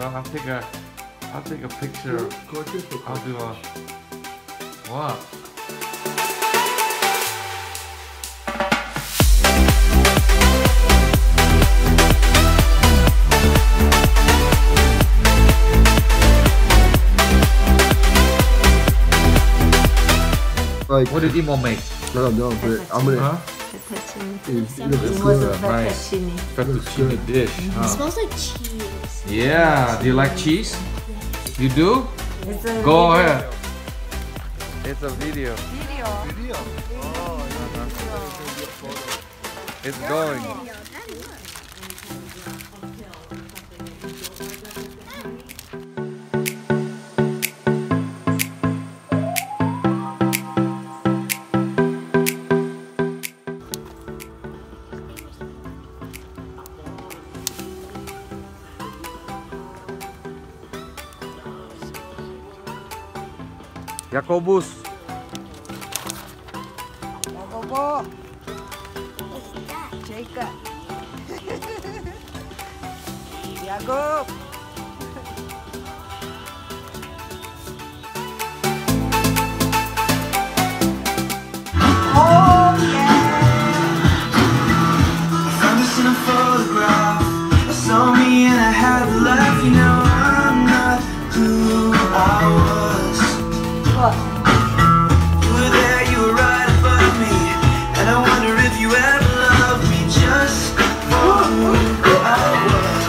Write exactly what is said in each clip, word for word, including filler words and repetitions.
I'll, I'll take a, I'll take a picture. I'll do a, what? Like, what did Imo make? I don't know, but I'm gonna. Huh? It, it looks It was a good. Right. fettuccine. Fettuccine dish. It Huh? smells like cheese. Yeah. Do you like cheese? You do? It's a Go video. ahead. It's a video. Video. Video. Oh, Uh-huh. It's going. Jakobus. Jacobo. Jacob. Jacob. Oh yeah. Found this in a photograph. I saw me and I had to laugh. You know I'm not who I was. What? You were there, you were right above me, and I wonder if you ever loved me just for who I was.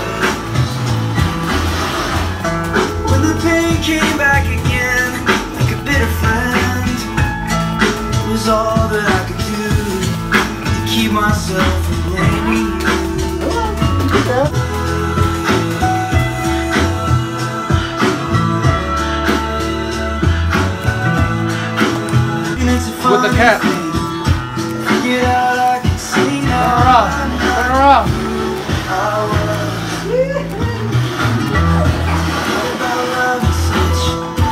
When the pain came back again, like a bitter friend, it was all that I could do to keep myself from blaming you. With the cat. Get out, I can see Turn now. around. Turn around. I was about love and such.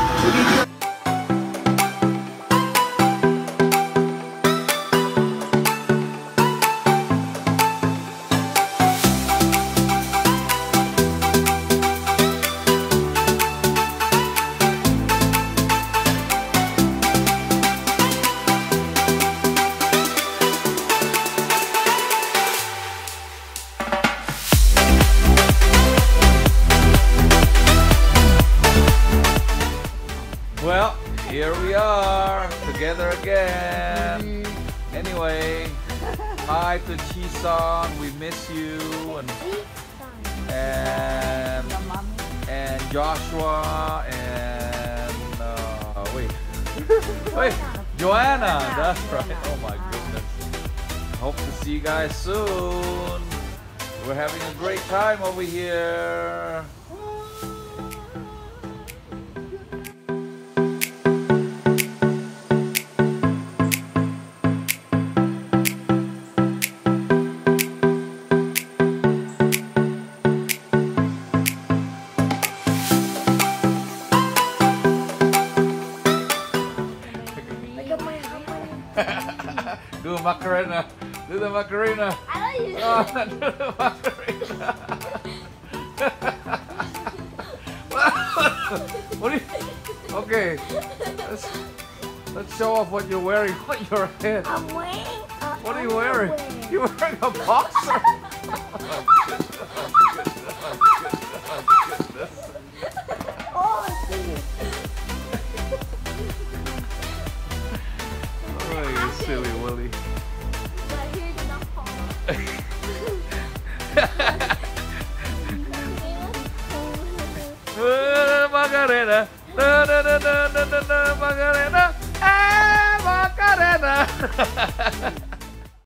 Well, here we are together again. Anyway, hi to Chisan. We miss you and and and Joshua and uh, wait, wait, Joanna. That's right. Oh my goodness. Hope to see you guys soon. We're having a great time over here. Do the Macarena. Do the Macarena. I don't use Oh, do the Macarena. What do you? Okay. Let's let's show off what you're wearing on your head. I'm wearing a What are you wearing? underwear. You're wearing a boxer. Oh, goodness. Oh, you silly Willy. But here's enough Macarena. Da, da, da, da, da, da, da, Macarena. Ah, Macarena.